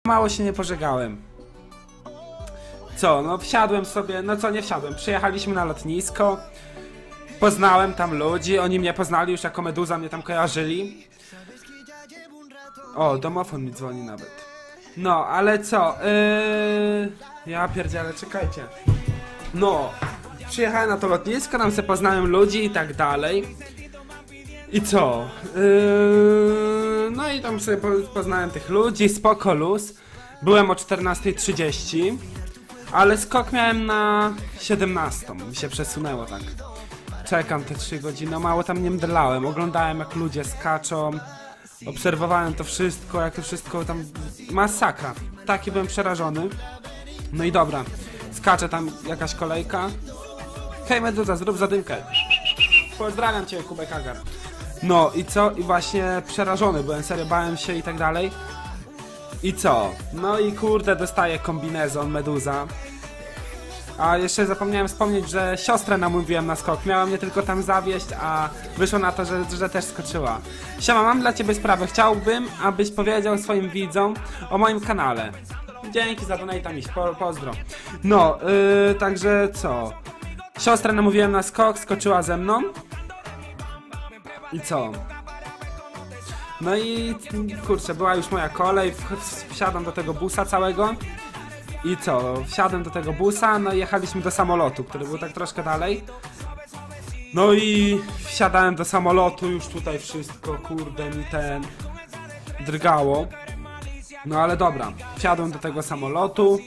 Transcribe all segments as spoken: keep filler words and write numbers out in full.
Mało się nie pożegałem. Co, no wsiadłem sobie, no co nie wsiadłem, przyjechaliśmy na lotnisko. Poznałem tam ludzi, oni mnie poznali już jako Meduza, mnie tam kojarzyli. O, domofon mi dzwoni nawet. No, ale co, yy... ja pierdzielę, czekajcie. No, przyjechałem na to lotnisko, tam sobie poznałem ludzi i tak dalej. I co? Yy... No i tam sobie poznałem tych ludzi, spoko luz. Byłem o czternastej trzydzieści, ale skok miałem na siedemnastą, mi się przesunęło tak. Czekam te trzy godziny, no mało tam nie mdlałem, oglądałem jak ludzie skaczą. Obserwowałem to wszystko, jak to wszystko tam... Masakra. Taki byłem przerażony. No i dobra. Skacze tam jakaś kolejka. Hej Meduza, zrób zadymkę. Pozdrawiam cię, Kubek Agar. No i co? I właśnie przerażony byłem, serio, bałem się i tak dalej. I co? No i kurde, dostaję kombinezon Meduza. A jeszcze zapomniałem wspomnieć, że siostrę namówiłem na skok. Miała mnie tylko tam zawieźć, a wyszło na to, że, że też skoczyła. Siema, mam dla ciebie sprawę. Chciałbym, abyś powiedział swoim widzom o moim kanale. Dzięki za donata, miś. Po, pozdro. No, yy, także co? Siostrę namówiłem na skok, skoczyła ze mną. I co? No i kurczę, była już moja kolej. Wsiadam do tego busa całego. I co? Wsiadłem do tego busa, no i jechaliśmy do samolotu, który był tak troszkę dalej. No i wsiadałem do samolotu, już tutaj wszystko, kurde, mi ten drgało. No ale dobra, wsiadłem do tego samolotu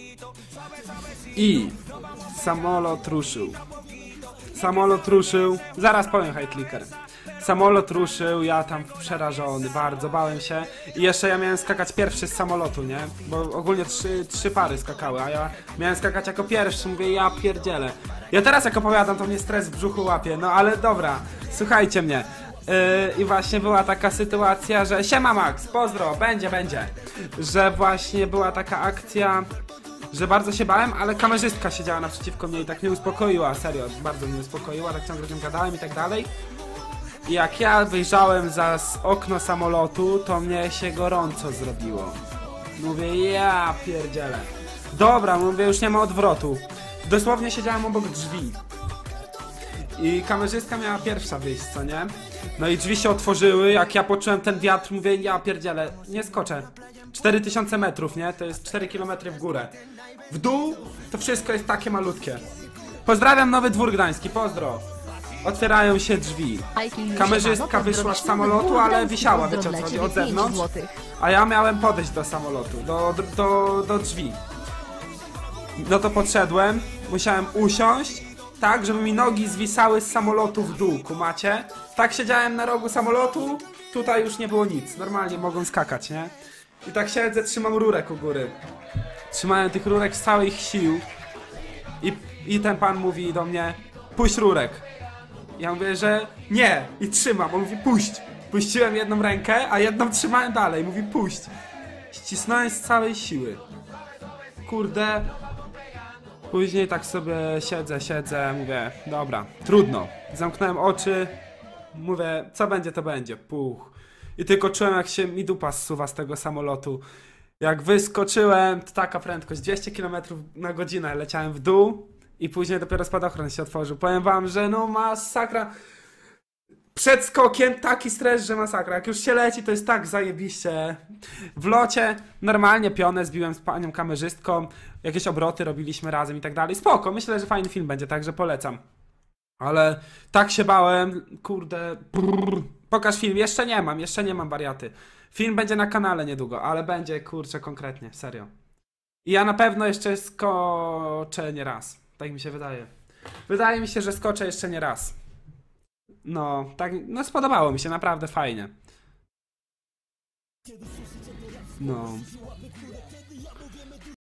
i samolot ruszył. Samolot ruszył, zaraz powiem high clicker. Samolot ruszył, ja tam przerażony, bardzo bałem się. I jeszcze ja miałem skakać pierwszy z samolotu, nie? Bo ogólnie trzy, trzy pary skakały, a ja miałem skakać jako pierwszy, mówię, ja pierdzielę. Ja teraz jak opowiadam, to mnie stres w brzuchu łapie, no ale dobra, słuchajcie mnie. Yy, I właśnie była taka sytuacja, że siema Max, pozdro, będzie, będzie. Że właśnie była taka akcja, że bardzo się bałem, ale kamerzystka siedziała naprzeciwko mnie i tak mnie uspokoiła, serio, bardzo mnie uspokoiła, tak ciągle z nią gadałem i tak dalej. I jak ja wyjrzałem za okno samolotu, to mnie się gorąco zrobiło. Mówię, ja pierdzielę. Dobra, mówię, już nie ma odwrotu. Dosłownie siedziałem obok drzwi. I kamerzystka miała pierwsza wyjść, co nie? No i drzwi się otworzyły, jak ja poczułem ten wiatr, mówię, ja pierdzielę, nie skoczę. cztery tysiące metrów, nie? To jest cztery kilometry w górę. W dół to wszystko jest takie malutkie. Pozdrawiam Nowy Dwór Gdański, pozdro. Otwierają się drzwi. Kamerzystka wyszła z samolotu, ale wisiała, wiecie o co chodzi, od zewnątrz. A ja miałem podejść do samolotu, do, do, do drzwi. No to podszedłem, musiałem usiąść, tak, żeby mi nogi zwisały z samolotu w dół, kumacie? Tak siedziałem na rogu samolotu, tutaj już nie było nic, normalnie mogą skakać, nie? I tak siedzę, trzymam rurek u góry. Trzymałem tych rurek z całych sił. I, i ten pan mówi do mnie, puść rurek. Ja mówię, że nie, i trzymam, on mówi puść. Puściłem jedną rękę, a jedną trzymałem dalej, mówi puść. Ścisnąłem z całej siły. Kurde. Później tak sobie siedzę, siedzę, mówię, dobra, trudno. Zamknąłem oczy, mówię, co będzie, to będzie, puch. I tylko czułem, jak się mi dupa zsuwa z tego samolotu. Jak wyskoczyłem, to taka prędkość, dwieście kilometrów na godzinę, leciałem w dół. I później dopiero spadochron się otworzył. Powiem wam, że no masakra. Przed skokiem taki stres, że masakra. Jak już się leci, to jest tak zajebiście. W locie normalnie pionę zbiłem z panią kamerzystką. Jakieś obroty robiliśmy razem i tak dalej. Spoko, myślę, że fajny film będzie, także polecam. Ale tak się bałem, kurde. Brrr. Pokaż film, jeszcze nie mam, jeszcze nie mam wariaty. Film będzie na kanale niedługo, ale będzie, kurczę, konkretnie, serio. I ja na pewno jeszcze skoczę nie raz. Tak mi się wydaje. Wydaje mi się, że skoczę jeszcze nie raz. No, tak, no spodobało mi się, naprawdę fajnie. No.